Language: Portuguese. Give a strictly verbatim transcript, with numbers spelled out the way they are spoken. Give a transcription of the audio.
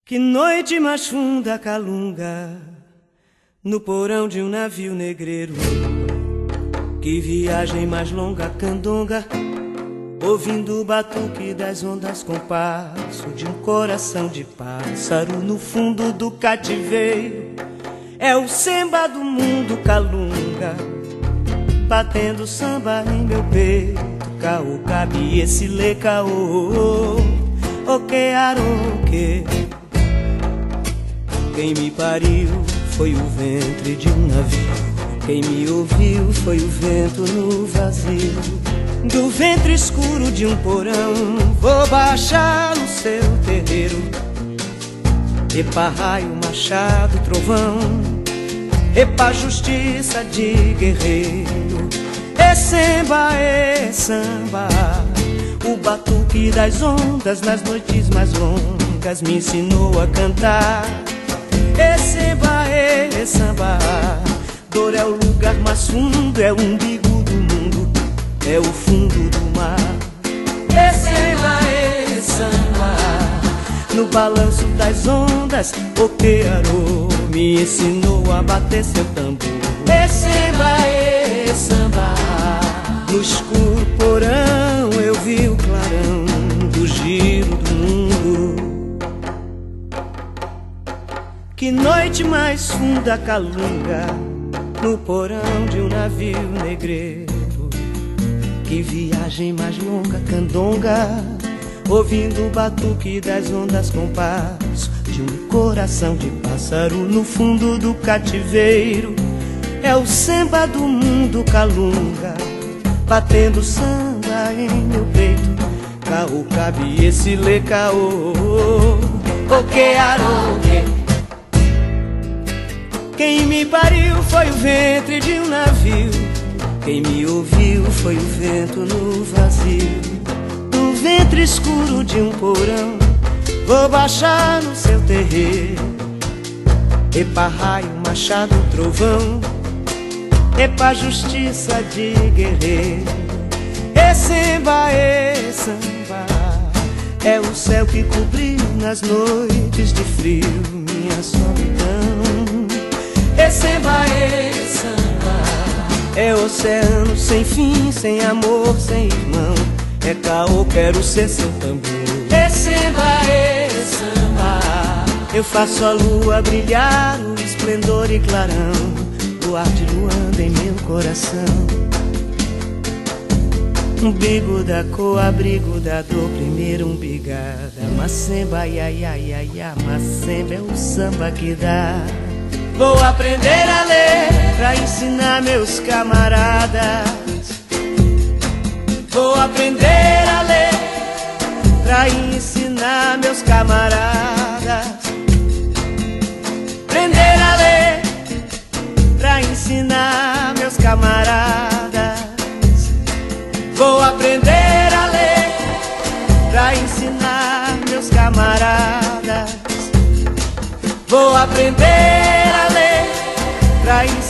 Que noite mais funda calunga no porão de um navio negreiro. Que viagem mais longa candonga, ouvindo o batuque das ondas com passo de um coração de pássaro no fundo do cativeiro. É o samba do mundo calunga, batendo samba em meu peito. Caô, cabe esse lê caô, o que aroque. Quem me pariu foi o ventre de um navio, quem me ouviu foi o vento no vazio. Do ventre escuro de um porão vou baixar no seu terreiro. Epa raio, machado, trovão, epa justiça de guerreiro. É samba, é samba, o batuque das ondas nas noites mais longas me ensinou a cantar. É samba, é samba, dor é o lugar mais fundo, é o umbigo do mundo, é o fundo do mar. É samba, é samba, no balanço das ondas, o Pearô me ensinou a bater seu tambor. É samba, é samba, no escuro porão eu vi o clarão do giro do mundo. Que noite mais funda calunga no porão de um navio negreiro. Que viagem mais longa candonga, ouvindo o batuque das ondas com passo de um coração de pássaro no fundo do cativeiro. É o samba do mundo calunga, batendo samba em meu peito. Caô, cabe esse lê caô, o que aroque. Quem me pariu foi o ventre de um navio, quem me ouviu foi o vento no vazio. Do ventre escuro de um porão vou baixar no seu terreiro. Epa raio, machado, trovão, epa justiça de guerreiro. É samba, é samba, é o céu que cobriu nas noites de frio minha solidão. É samba, é samba, é oceano sem fim, sem amor, sem irmão. É caô, quero ser seu tambor. É samba, é samba, eu faço a lua brilhar no esplendor e clarão do ar de luanda em meu coração. Umbigo da cor, abrigo da dor, primeiro umbigada. Macemba, ia, ia, ia, ia, macemba é o samba que dá. Vou aprender a ler pra ensinar meus camaradas. Vou aprender a ler pra ensinar meus camaradas. Aprender a ler pra ensinar meus camaradas. Vou aprender a ler pra ensinar meus camaradas. Vou aprender a ler pra ensinar